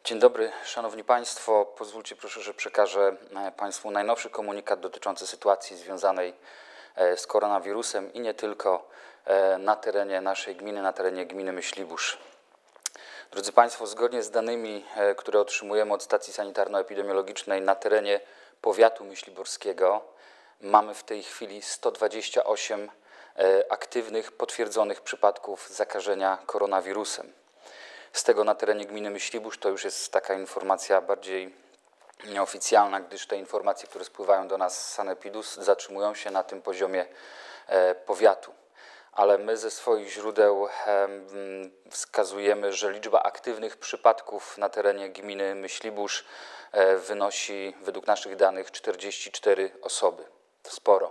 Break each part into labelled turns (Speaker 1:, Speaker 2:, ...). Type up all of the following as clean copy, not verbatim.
Speaker 1: Dzień dobry, Szanowni Państwo. Pozwólcie proszę, że przekażę Państwu najnowszy komunikat dotyczący sytuacji związanej z koronawirusem i nie tylko na terenie naszej gminy, na terenie gminy Myślibórz. Drodzy Państwo, zgodnie z danymi, które otrzymujemy od stacji sanitarno-epidemiologicznej na terenie powiatu myśliborskiego, mamy w tej chwili 128 aktywnych, potwierdzonych przypadków zakażenia koronawirusem. Z tego na terenie gminy Myślibórz to już jest taka informacja bardziej nieoficjalna, gdyż te informacje, które spływają do nas z sanepidu, zatrzymują się na tym poziomie powiatu. Ale my ze swoich źródeł wskazujemy, że liczba aktywnych przypadków na terenie gminy Myślibórz wynosi według naszych danych 44 osoby. To sporo.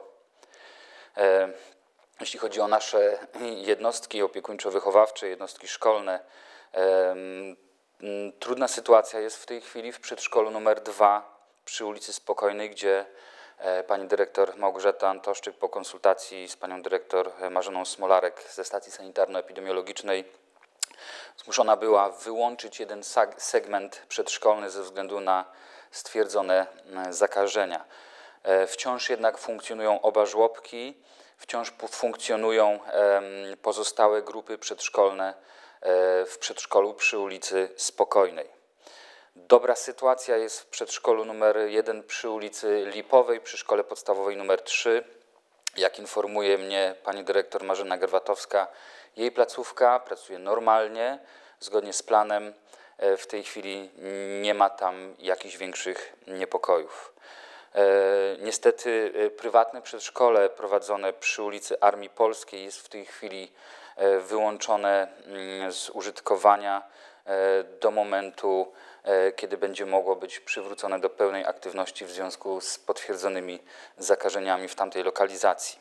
Speaker 1: Jeśli chodzi o nasze jednostki opiekuńczo-wychowawcze, jednostki szkolne, trudna sytuacja jest w tej chwili w przedszkolu numer 2 przy ulicy Spokojnej, gdzie pani dyrektor Małgorzata Antoszczyk po konsultacji z panią dyrektor Marzeną Smolarek ze stacji sanitarno-epidemiologicznej zmuszona była wyłączyć jeden segment przedszkolny ze względu na stwierdzone zakażenia. Wciąż jednak funkcjonują oba żłobki, wciąż funkcjonują pozostałe grupy przedszkolne w przedszkolu przy ulicy Spokojnej. Dobra sytuacja jest w przedszkolu numer 1 przy ulicy Lipowej, przy szkole podstawowej numer 3. Jak informuje mnie pani dyrektor Marzena Gerwatowska, jej placówka pracuje normalnie, zgodnie z planem. W tej chwili nie ma tam jakichś większych niepokojów. Niestety prywatne przedszkole prowadzone przy ulicy Armii Polskiej jest w tej chwili wyłączone z użytkowania do momentu, kiedy będzie mogło być przywrócone do pełnej aktywności w związku z potwierdzonymi zakażeniami w tamtej lokalizacji.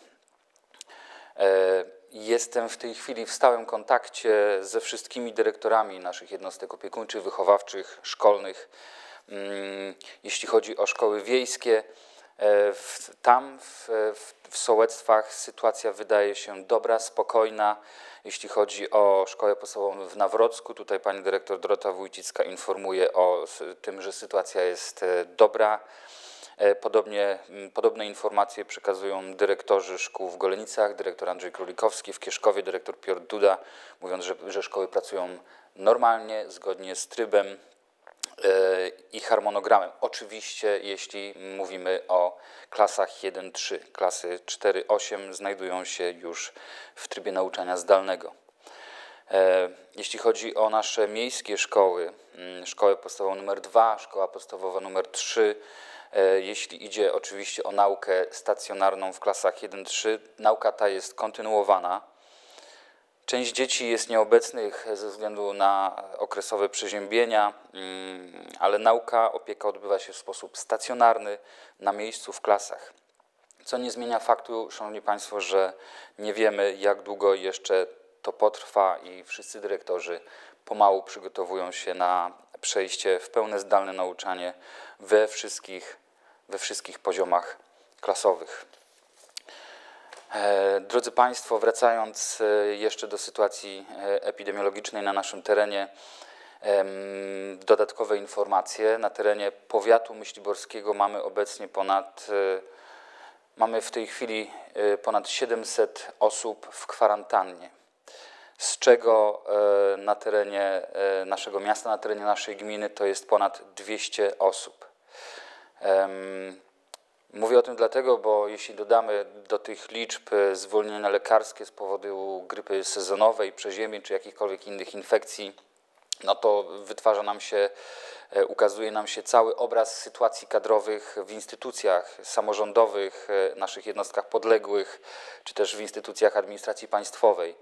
Speaker 1: Jestem w tej chwili w stałym kontakcie ze wszystkimi dyrektorami naszych jednostek opiekuńczych, wychowawczych, szkolnych. Jeśli chodzi o szkoły wiejskie, tam w sołectwach sytuacja wydaje się dobra, spokojna. Jeśli chodzi o szkołę podstawową w Nawrocku, tutaj pani dyrektor Dorota Wójcicka informuje o tym, że sytuacja jest dobra. Podobne informacje przekazują dyrektorzy szkół w Golenicach, dyrektor Andrzej Królikowski, w Kieszkowie dyrektor Piotr Duda, mówiąc, że szkoły pracują normalnie, zgodnie z trybem i harmonogramem. Oczywiście, jeśli mówimy o klasach 1-3, klasy 4-8 znajdują się już w trybie nauczania zdalnego. Jeśli chodzi o nasze miejskie szkoły, szkołę podstawową numer 2, szkoła podstawowa numer 3, jeśli idzie oczywiście o naukę stacjonarną w klasach 1-3, nauka ta jest kontynuowana. Część dzieci jest nieobecnych ze względu na okresowe przeziębienia, ale nauka, opieka odbywa się w sposób stacjonarny, na miejscu, w klasach. Co nie zmienia faktu, Szanowni Państwo, że nie wiemy, jak długo jeszcze to potrwa i wszyscy dyrektorzy pomału przygotowują się na przejście w pełne zdalne nauczanie we wszystkich poziomach klasowych. Drodzy Państwo, wracając jeszcze do sytuacji epidemiologicznej na naszym terenie, dodatkowe informacje. Na terenie powiatu myśliborskiego mamy w tej chwili ponad 700 osób w kwarantannie, z czego na terenie naszego miasta, na terenie naszej gminy to jest ponad 200 osób. Mówię o tym dlatego, bo jeśli dodamy do tych liczb zwolnienia lekarskie z powodu grypy sezonowej, przeziębień czy jakichkolwiek innych infekcji, no to ukazuje nam się cały obraz sytuacji kadrowych w instytucjach samorządowych, naszych jednostkach podległych, czy też w instytucjach administracji państwowej.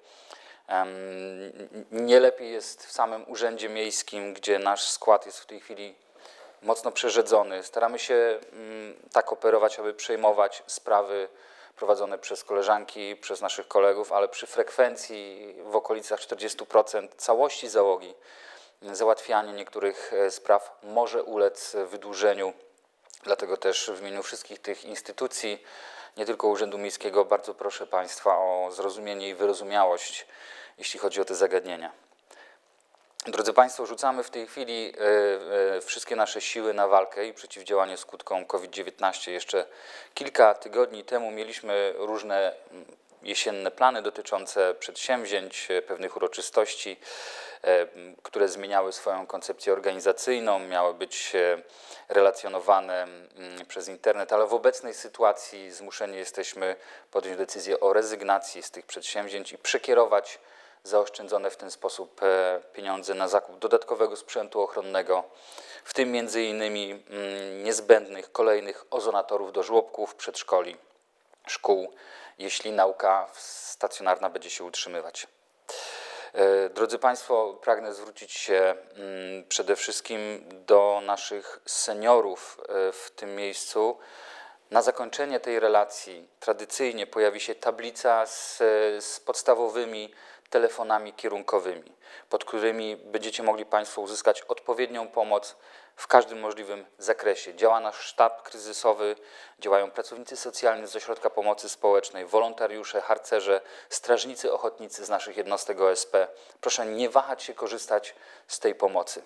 Speaker 1: Nie lepiej jest w samym urzędzie miejskim, gdzie nasz skład jest w tej chwili mocno przerzedzony. Staramy się tak operować, aby przejmować sprawy prowadzone przez koleżanki, przez naszych kolegów, ale przy frekwencji w okolicach 40% całości załogi załatwianie niektórych spraw może ulec wydłużeniu. Dlatego też w imieniu wszystkich tych instytucji, nie tylko Urzędu Miejskiego, bardzo proszę Państwa o zrozumienie i wyrozumiałość, jeśli chodzi o te zagadnienia. Drodzy Państwo, rzucamy w tej chwili wszystkie nasze siły na walkę i przeciwdziałanie skutkom COVID-19. Jeszcze kilka tygodni temu mieliśmy różne jesienne plany dotyczące przedsięwzięć, pewnych uroczystości, które zmieniały swoją koncepcję organizacyjną, miały być relacjonowane przez internet, ale w obecnej sytuacji zmuszeni jesteśmy podjąć decyzję o rezygnacji z tych przedsięwzięć i przekierować zaoszczędzone w ten sposób pieniądze na zakup dodatkowego sprzętu ochronnego, w tym między innymi niezbędnych kolejnych ozonatorów do żłobków, przedszkoli, szkół, jeśli nauka stacjonarna będzie się utrzymywać. Drodzy Państwo, pragnę zwrócić się przede wszystkim do naszych seniorów w tym miejscu. Na zakończenie tej relacji tradycyjnie pojawi się tablica z podstawowymi telefonami kierunkowymi, pod którymi będziecie mogli Państwo uzyskać odpowiednią pomoc w każdym możliwym zakresie. Działa nasz sztab kryzysowy, działają pracownicy socjalni z Ośrodka Pomocy Społecznej, wolontariusze, harcerze, strażnicy ochotnicy z naszych jednostek OSP. Proszę nie wahać się korzystać z tej pomocy.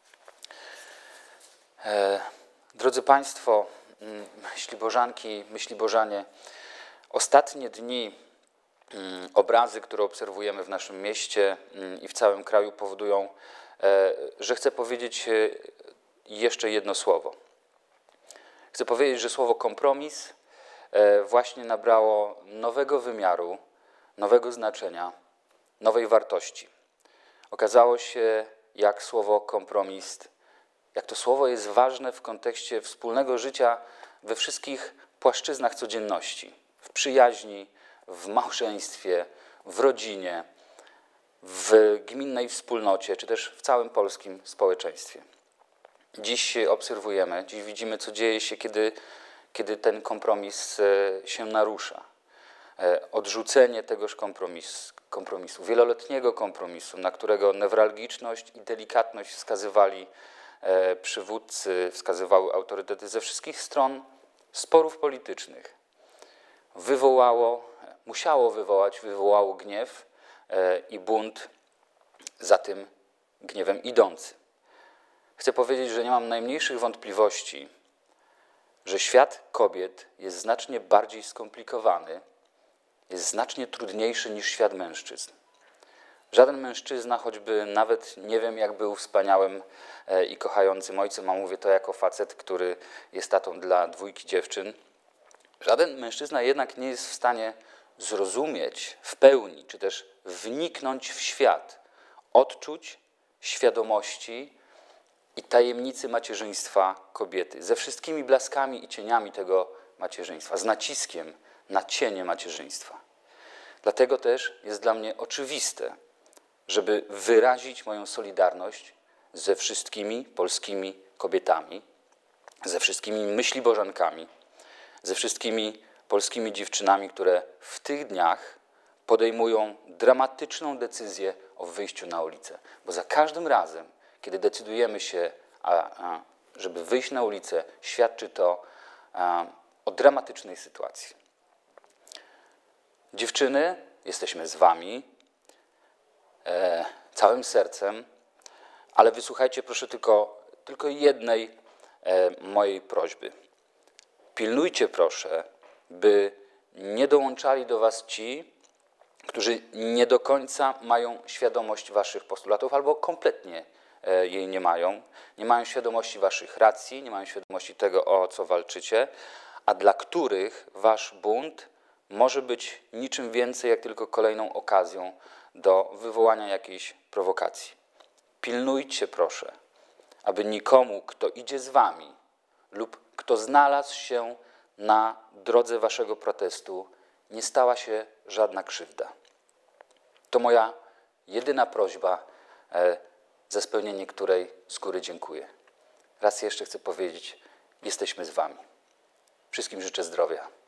Speaker 1: Drodzy Państwo, myślibożanki, myślibożanie, ostatnie dni, obrazy, które obserwujemy w naszym mieście i w całym kraju powodują, że chcę powiedzieć jeszcze jedno słowo. Chcę powiedzieć, że słowo kompromis właśnie nabrało nowego wymiaru, nowego znaczenia, nowej wartości. Okazało się, jak słowo kompromis, jak to słowo jest ważne w kontekście wspólnego życia we wszystkich płaszczyznach codzienności, w przyjaźni, w małżeństwie, w rodzinie, w gminnej wspólnocie, czy też w całym polskim społeczeństwie. Dziś obserwujemy, dziś widzimy, co dzieje się, kiedy ten kompromis się narusza. Odrzucenie tegoż kompromisu, wieloletniego kompromisu, na którego newralgiczność i delikatność wskazywali przywódcy, wskazywały autorytety ze wszystkich stron sporów politycznych, wywołało gniew i bunt za tym gniewem idący. Chcę powiedzieć, że nie mam najmniejszych wątpliwości, że świat kobiet jest znacznie bardziej skomplikowany, jest znacznie trudniejszy niż świat mężczyzn. Żaden mężczyzna, choćby nawet nie wiem, jak był wspaniałym i kochającym ojcem, a mówię to jako facet, który jest tatą dla 2 dziewczyn, żaden mężczyzna jednak nie jest w stanie zrozumieć w pełni, czy też wniknąć w świat odczuć, świadomości i tajemnicy macierzyństwa kobiety, ze wszystkimi blaskami i cieniami tego macierzyństwa, z naciskiem na cienie macierzyństwa. Dlatego też jest dla mnie oczywiste, żeby wyrazić moją solidarność ze wszystkimi polskimi kobietami, ze wszystkimi myślibożankami, ze wszystkimi polskimi dziewczynami, które w tych dniach podejmują dramatyczną decyzję o wyjściu na ulicę. Bo za każdym razem, kiedy decydujemy się, żeby wyjść na ulicę, świadczy to o dramatycznej sytuacji. Dziewczyny, jesteśmy z wami całym sercem, ale wysłuchajcie proszę tylko jednej mojej prośby. Pilnujcie proszę, by nie dołączali do was ci, którzy nie do końca mają świadomość waszych postulatów albo kompletnie jej nie mają świadomości waszych racji, nie mają świadomości tego, o co walczycie, a dla których wasz bunt może być niczym więcej, jak tylko kolejną okazją do wywołania jakiejś prowokacji. Pilnujcie proszę, aby nikomu, kto idzie z wami lub kto znalazł się na drodze waszego protestu, nie stała się żadna krzywda. To moja jedyna prośba, za spełnienie której z góry dziękuję. Raz jeszcze chcę powiedzieć, jesteśmy z wami. Wszystkim życzę zdrowia.